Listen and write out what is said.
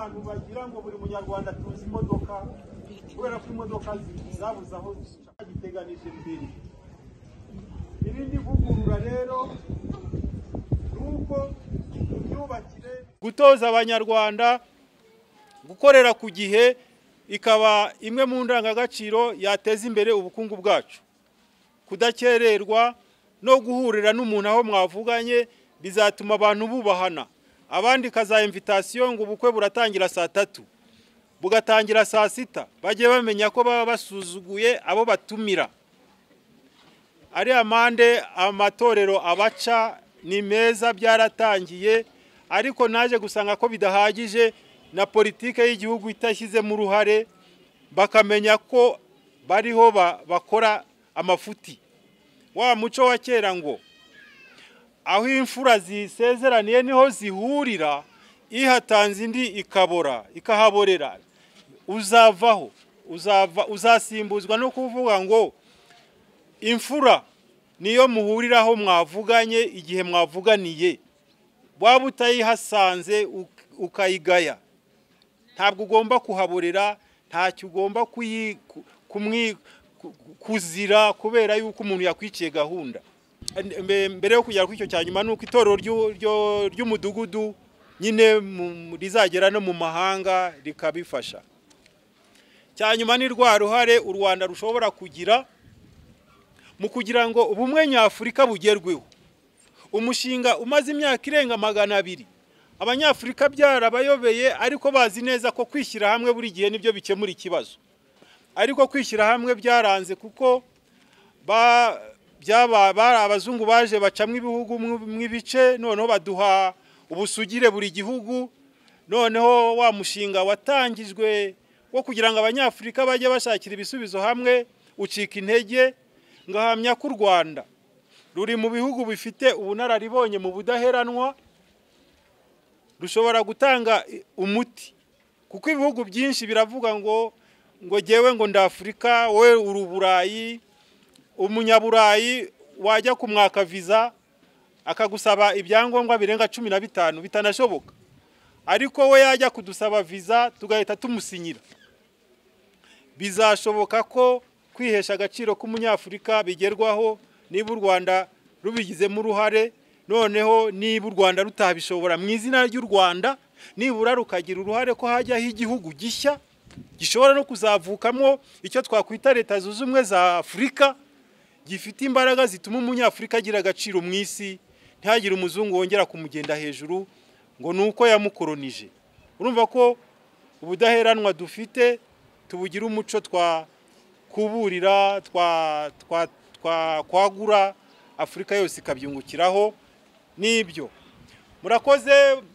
abantu bagira ngo buri munyarwanda tuzi imodoka kubera ko imodoka zabuze aho giteganije mbere. Irindi vugurura rero nuko imyubakire gutoza abanyarwanda gukorera ku gihe ikaba imwe mu ndangagaciro yateza imbere ubukungu bwacu. Kudakererwa no guhurira n'umuntu aho mwavuganye bizatuma abantu bubahana. Abandi kaza invitation ngo ubukwe buratangira saa 3 bugatangira saa 6 baje bamenya ko baba basuzuguye abo batumira. Ari amande amatorero abaca ni meza byaratangiye, ariko naje gusanga ko bidahagije na politike y'igihugu itashyize mu ruhare bakamenya ko bariho bakora amafuti. Wa muco wa kera ngo aho imfura zisezeraniye niho zihurira, ihatanze indi ikabora ikahaborera, uzavaho uzasimbuzwa no kuvuga ngo imfura niyo muhuriraho mwavuganye igihe mwavuganiye. Waba utayihasanze ukayigaya, ntabwo ugomba kuhaborera, ntacyo ugomba kuzira kubera yuko umuntu yakwiciye gahunda. Mbere yo kujya kwicyo cyanyuma nuko itorero ry'umudugudu nyine rizagera no mu mahanga rikabifasha. Cyanyuma ni rwa ruhare u Rwanda rushobora kugira mu kugira ngo ubumwe nyafurika bugerweho. Umushinga umaze imyaka irenga 200 abanyafurika byarabayobeye, ariko bazi neza ko kwishyira hamwe buri gihe nibyo bikemura ikibazo. Ariko kwishyira hamwe byaranze kuko bari abazungu baje bacamwe ibihugu mwibice, noneho baduha ubusugire buri gihugu. Noneho wa mushinga watangijwe wo kugira ngo abanyafurika bajye bashakira ibisubizo hamwe ucika intege. Ngahamya ko u Rwanda ruri mu bihugu bifite ubunararibonye mu budaheranwa, rushobora gutanga umuti, kuko ibihugu byinshi biravuga ngo jewe ngo ndafurika, we uri Burayi. Umunyaburayi wajya kumwaka visa akagusaba ibyangombwa birenga 15 bitanashoboka, ariko we yajya kudusaba visa tugahita tumusinyira. Bizashoboka ko kwihesha agaciro k'umunyafurika bigerwaho niba u Rwanda rubigizemo uruhare. Noneho niba u Rwanda rutabishobora mu izina ry'u Rwanda, nibura rukagira uruhare ko hajyaho igihugu gishya gishobora no kuzavukamo icyo twakwita Leta Zunze Ubumwe za Afurika, gifite imbaraga zituma umunyafurika agira agaciro mu isi, ntihagire umuzungu wongera kumugenda hejuru ngo nuko yamukolonije. Urumva ko ubudaheranwa dufite tubugira umuco kuburira kwagura Afurika yose ikabyungukiraho. Nibyo murakoze.